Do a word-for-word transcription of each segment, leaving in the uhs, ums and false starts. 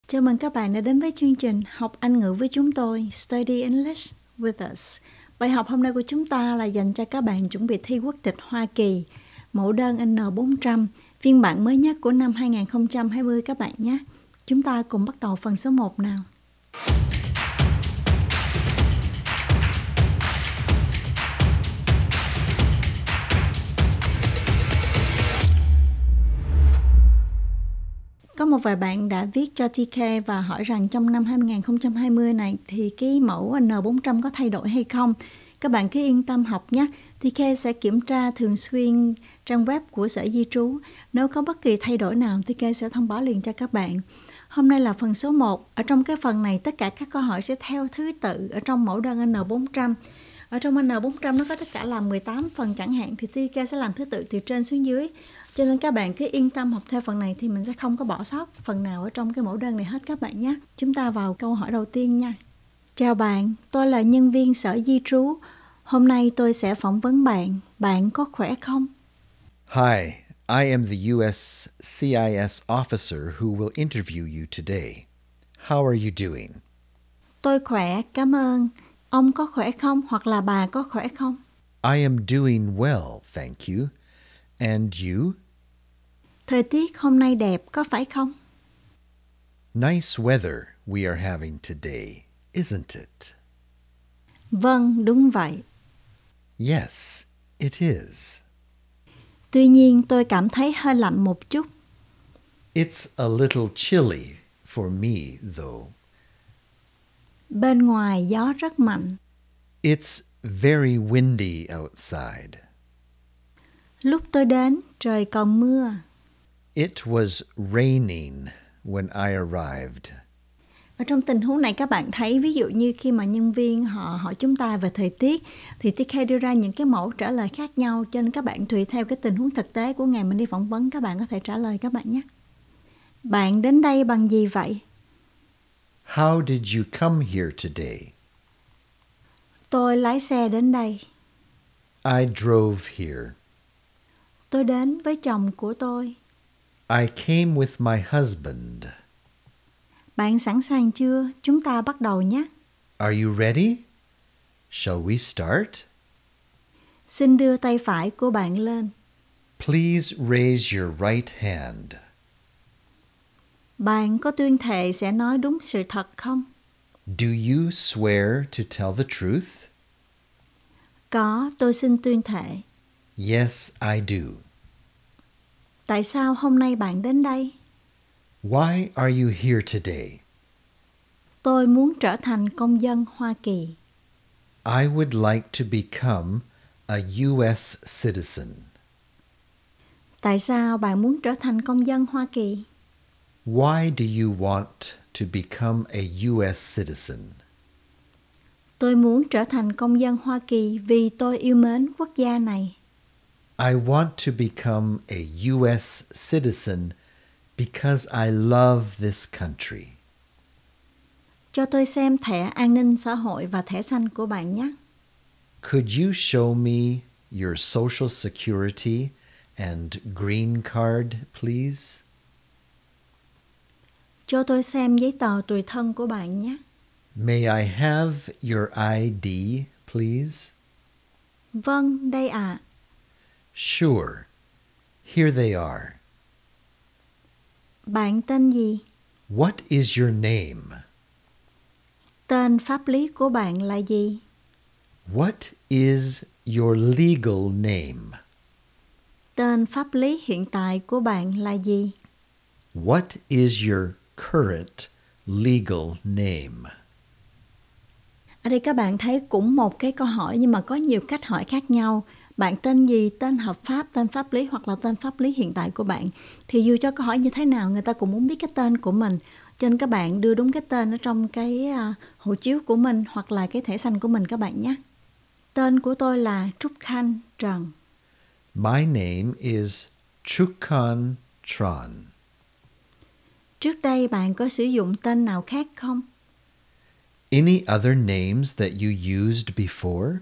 Chào mừng các bạn đã đến với chương trình Học Anh ngữ với chúng tôi, Study English with us. Bài học hôm nay của chúng ta là dành cho các bạn chuẩn bị thi quốc tịch Hoa Kỳ, mẫu đơn N bốn trăm, phiên bản mới nhất của năm hai không hai không các bạn nhé. Chúng ta cùng bắt đầu phần số một nào. Có một vài bạn đã viết cho tê ca và hỏi rằng trong năm hai không hai không này thì cái mẫu N bốn trăm có thay đổi hay không. Các bạn cứ yên tâm học nhé. tê ca sẽ kiểm tra thường xuyên trang web của Sở Di trú. Nếu có bất kỳ thay đổi nào, tê ca sẽ thông báo liền cho các bạn. Hôm nay là phần số một. Ở trong cái phần này, tất cả các câu hỏi sẽ theo thứ tự ở trong mẫu đơn N bốn trăm. Ở trong N bốn trăm nó có tất cả là mười tám phần chẳng hạn, thì tê ca sẽ làm thứ tự từ trên xuống dưới. Cho nên các bạn cứ yên tâm học theo phần này thì mình sẽ không có bỏ sót phần nào ở trong cái mẫu đơn này hết các bạn nhé. Chúng ta vào câu hỏi đầu tiên nha. Chào bạn, tôi là nhân viên Sở Di trú. Hôm nay tôi sẽ phỏng vấn bạn. Bạn có khỏe không? Hi, I am the U S C I S officer who will interview you today. How are you doing? Tôi khỏe, cảm ơn. Ông có khỏe không hoặc là bà có khỏe không? I am doing well, thank you. And you? Thời tiết hôm nay đẹp, có phải không? Nice weather we are having today, isn't it? Vâng, đúng vậy. Yes, it is. Tuy nhiên tôi cảm thấy hơi lạnh một chút. It's a little chilly for me, though. Bên ngoài gió rất mạnh. It's very windy outside. Lúc tôi đến, trời còn mưa. It was raining when I arrived. Ở trong tình huống này các bạn thấy, ví dụ như khi mà nhân viên họ hỏi chúng ta về thời tiết thì tê ca đưa ra những cái mẫu trả lời khác nhau, cho nên các bạn tùy theo cái tình huống thực tế của ngày mình đi phỏng vấn, các bạn có thể trả lời các bạn nhé. Bạn đến đây bằng gì vậy? How did you come here today? Tôi lái xe đến đây. I drove here. Tôi đến với chồng của tôi. I came with my husband. Bạn sẵn sàng chưa? Chúng ta bắt đầu nhé. Are you ready? Shall we start? Xin đưa tay phải của bạn lên. Please raise your right hand. Bạn có tuyên thệ sẽ nói đúng sự thật không? Do you swear to tell the truth? Có, tôi xin tuyên thệ. Yes, I do. Tại sao hôm nay bạn đến đây? Why are you here today? Tôi muốn trở thành công dân Hoa Kỳ. I would like to become a U S citizen. Tại sao bạn muốn trở thành công dân Hoa Kỳ? Why do you want to become a U S citizen? Tôi muốn trở thành công dân Hoa Kỳ vì tôi yêu mến quốc gia này. I want to become a U S citizen because I love this country. Cho tôi xem thẻ an ninh xã hội và thẻ xanh của bạn nhé. Could you show me your social security and green card, please? Cho tôi xem giấy tờ tùy thân của bạn nhé. May I have your I D, please? Vâng, đây ạ. Sure. Here they are. Bạn tên gì? What is your name? Tên pháp lý của bạn là gì? What is your legal name? Tên pháp lý hiện tại của bạn là gì? What is your current legal name? Ở đây các bạn thấy cũng một cái câu hỏi nhưng mà có nhiều cách hỏi khác nhau. Bạn tên gì, tên hợp pháp, tên pháp lý hoặc là tên pháp lý hiện tại của bạn. Thì dù cho câu hỏi như thế nào, người ta cũng muốn biết cái tên của mình. Cho nên các bạn đưa đúng cái tên ở trong cái uh, hộ chiếu của mình hoặc là cái thẻ xanh của mình các bạn nhé. Tên của tôi là Trúc Khanh Trần. My name is Trukhan Tran. Trước đây bạn có sử dụng tên nào khác không? Any other names that you used before?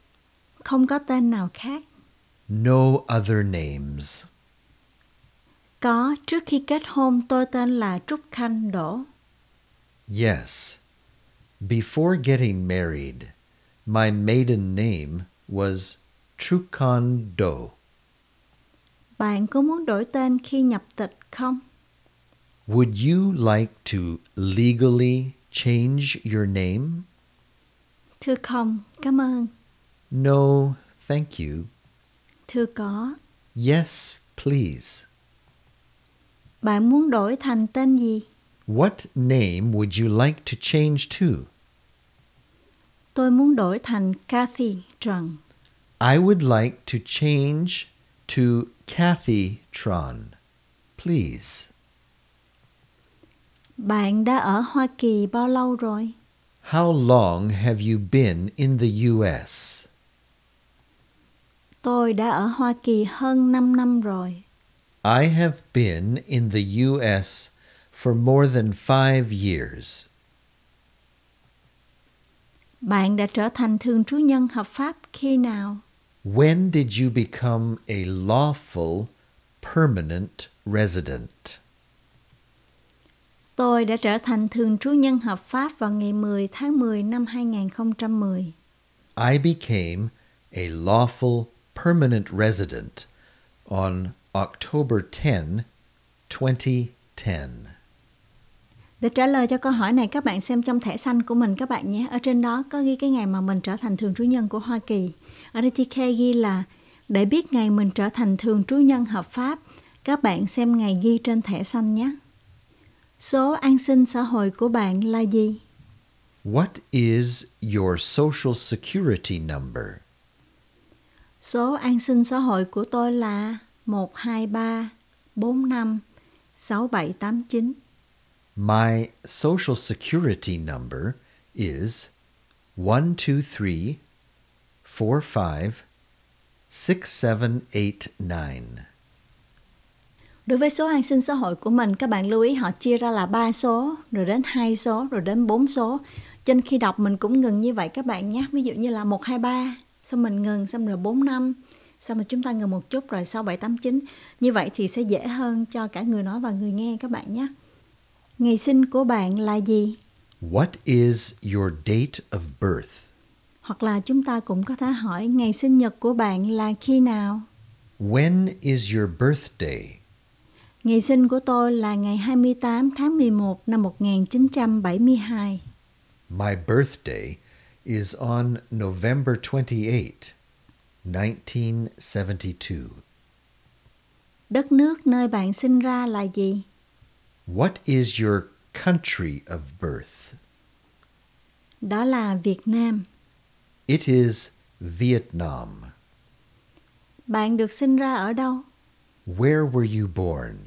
Không có tên nào khác. No other names. Có, trước khi kết hôn tôi tên là Trúc Khanh Đỗ. Yes. Before getting married, my maiden name was Trukan Do. Bạn có muốn đổi tên khi nhập tịch không? Would you like to legally change your name? Thưa không, cảm ơn. No, thank you. Thưa có. Yes, please. Bạn muốn đổi thành tên gì? What name would you like to change to? Tôi muốn đổi thành Kathy Trần. I would like to change to Kathy Tron, please. Bạn đã ở Hoa Kỳ bao lâu rồi? How long have you been in the U S? Tôi đã ở Hoa Kỳ hơn năm năm rồi. I have been in the U S for more than five years. Bạn đã trở thành thường trú nhân hợp pháp khi nào? When did you become a lawful permanent resident? Tôi đã trở thành thường trú nhân hợp pháp vào ngày mười tháng mười năm hai nghìn không trăm mười. I became a lawful permanent resident on October tenth, twenty ten. Để trả lời cho câu hỏi này, các bạn xem trong thẻ xanh của mình các bạn nhé. Ở trên đó có ghi cái ngày mà mình trở thành thường trú nhân của Hoa Kỳ. Ở đây tê ca ghi là để biết ngày mình trở thành thường trú nhân hợp pháp, các bạn xem ngày ghi trên thẻ xanh nhé. Số an sinh xã hội của bạn là gì? What is your social security number? Số an sinh xã hội của tôi là một hai ba bốn năm sáu bảy tám chín. My social security number is one two three four five six seven eight nine. Đối với số an sinh xã hội của mình, các bạn lưu ý họ chia ra là ba số, rồi đến hai số, rồi đến bốn số. Trên khi đọc mình cũng ngừng như vậy các bạn nhé. Ví dụ như là một hai ba, xong mình ngừng, xong rồi bốn năm, xong rồi chúng ta ngừng một chút rồi sáu bảy tám chín. Như vậy thì sẽ dễ hơn cho cả người nói và người nghe các bạn nhé. Ngày sinh của bạn là gì? What is your date of birth? Hoặc là chúng ta cũng có thể hỏi ngày sinh nhật của bạn là khi nào? When is your birthday? Ngày sinh của tôi là ngày hai mươi tám tháng mười một năm một nghìn chín trăm bảy mươi hai. My birthday is on November twenty-eighth, nineteen seventy-two. Đất nước nơi bạn sinh ra là gì? What is your country of birth? Đó là Việt Nam. It is Vietnam. Bạn được sinh ra ở đâu? Where were you born?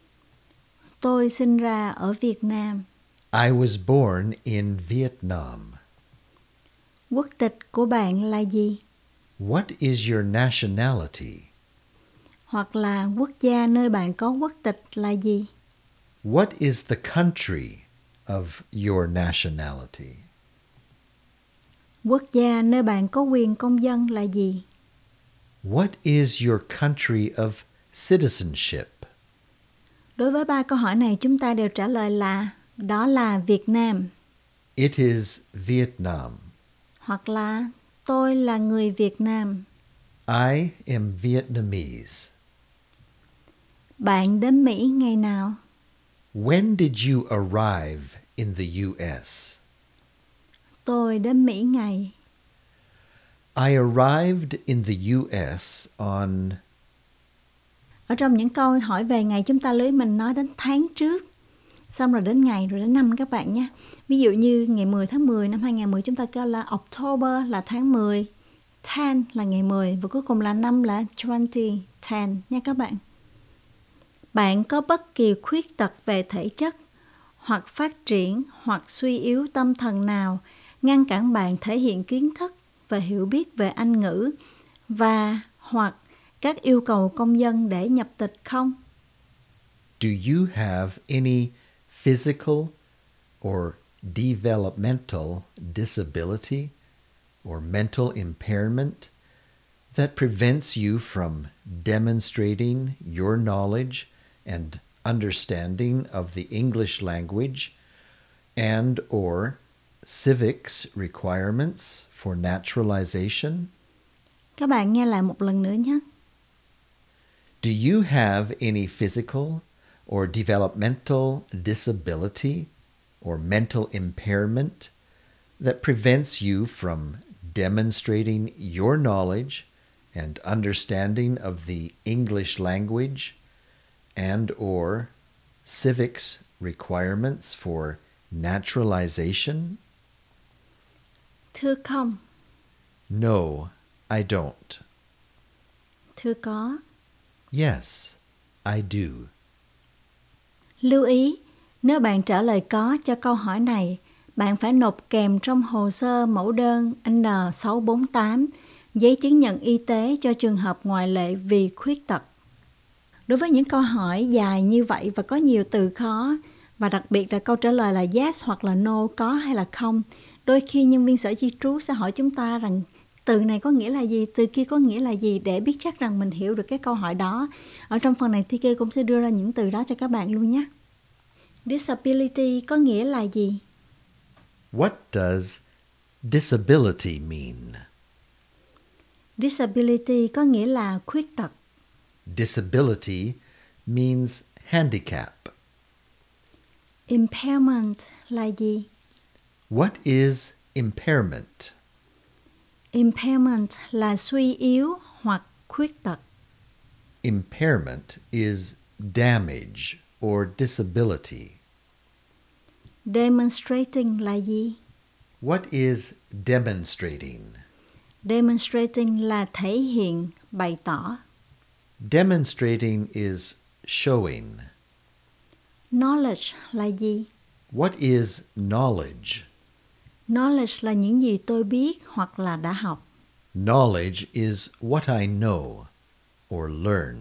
Tôi sinh ra ở Việt Nam. I was born in Vietnam. Quốc tịch của bạn là gì? What is your nationality? Hoặc là quốc gia nơi bạn có quốc tịch là gì? What is the country of your nationality? Quốc gia nơi bạn có quyền công dân là gì? What is your country of citizenship? Đối với ba câu hỏi này chúng ta đều trả lời là đó là Việt Nam. It is Vietnam. Hoặc là tôi là người Việt Nam. I am Vietnamese. Bạn đến Mỹ ngày nào? When did you arrive in the U S? Tôi đến Mỹ ngày. I arrived in the U S on... Ở trong những câu hỏi về ngày chúng ta lưới mình nói đến tháng trước, xong rồi đến ngày rồi đến năm các bạn nhé. Ví dụ như ngày mười tháng mười năm hai nghìn mười chúng ta kêu là October là tháng mười, ten là ngày mười và cuối cùng là năm là twenty, ten nha các bạn. Bạn có bất kỳ khuyết tật về thể chất hoặc phát triển hoặc suy yếu tâm thần nào ngăn cản bạn thể hiện kiến thức và hiểu biết về Anh ngữ và hoặc các yêu cầu công dân để nhập tịch không? Do you have any physical or developmental disability or mental impairment that prevents you from demonstrating your knowledge and understanding of the English language and or civics requirements for naturalization? Các bạn nghe lại một lần nữa nhé. Do you have any physical or developmental disability or mental impairment that prevents you from demonstrating your knowledge and understanding of the English language and or civics requirements for naturalization? Thưa không. No, I don't. Thưa có. Yes, I do. Lưu ý, nếu bạn trả lời có cho câu hỏi này, bạn phải nộp kèm trong hồ sơ mẫu đơn N sáu bốn tám giấy chứng nhận y tế cho trường hợp ngoại lệ vì khuyết tật. Đối với những câu hỏi dài như vậy và có nhiều từ khó, và đặc biệt là câu trả lời là yes hoặc là no, có hay là không, đôi khi nhân viên sở di trú sẽ hỏi chúng ta rằng từ này có nghĩa là gì, từ kia có nghĩa là gì để biết chắc rằng mình hiểu được cái câu hỏi đó. Ở trong phần này tê ca cũng sẽ đưa ra những từ đó cho các bạn luôn nhé. Disability có nghĩa là gì? What does disability mean? Disability có nghĩa là khuyết tật. Disability means handicap. Impairment là gì? What is impairment? Impairment là suy yếu hoặc khuyết tật. Impairment is damage or disability. Demonstrating là gì? What is demonstrating? Demonstrating là thể hiện, bày tỏ. Demonstrating is showing. Knowledge là gì? What is knowledge? Knowledge là những gì tôi biết hoặc là đã học. Knowledge is what I know or learn.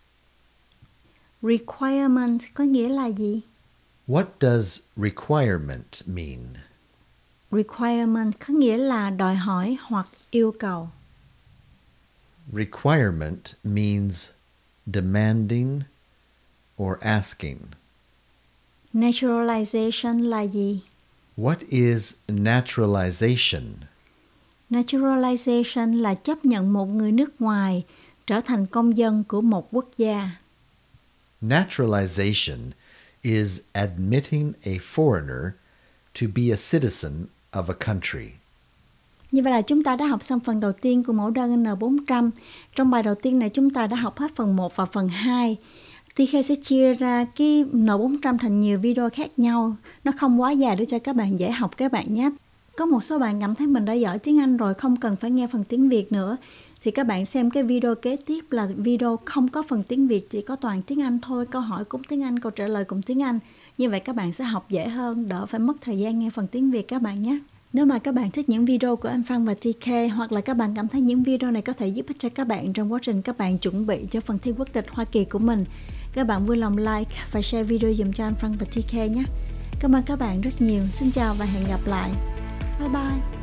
Requirement có nghĩa là gì? What does requirement mean? Requirement có nghĩa là đòi hỏi hoặc yêu cầu. Requirement means demanding or asking. Naturalization là gì? What is naturalization? Naturalization là chấp nhận một người nước ngoài trở thành công dân của một quốc gia. Naturalization is admitting a foreigner to be a citizen of a country. Như vậy là chúng ta đã học xong phần đầu tiên của mẫu đơn N bốn trăm. Trong bài đầu tiên này chúng ta đã học hết phần một và phần hai. tê ca sẽ chia ra cái N bốn trăm thành nhiều video khác nhau. Nó không quá dài để cho các bạn dễ học các bạn nhé. Có một số bạn cảm thấy mình đã giỏi tiếng Anh rồi, không cần phải nghe phần tiếng Việt nữa. Thì các bạn xem cái video kế tiếp là video không có phần tiếng Việt, chỉ có toàn tiếng Anh thôi. Câu hỏi cũng tiếng Anh, câu trả lời cũng tiếng Anh. Như vậy các bạn sẽ học dễ hơn, đỡ phải mất thời gian nghe phần tiếng Việt các bạn nhé. Nếu mà các bạn thích những video của anh Frank và tê ca, hoặc là các bạn cảm thấy những video này có thể giúp ích cho các bạn trong quá trình các bạn chuẩn bị cho phần thi quốc tịch Hoa Kỳ của mình, các bạn vui lòng like và share video dùm cho anh Frank và tê ca nhé. Cảm ơn các bạn rất nhiều. Xin chào và hẹn gặp lại. Bye bye.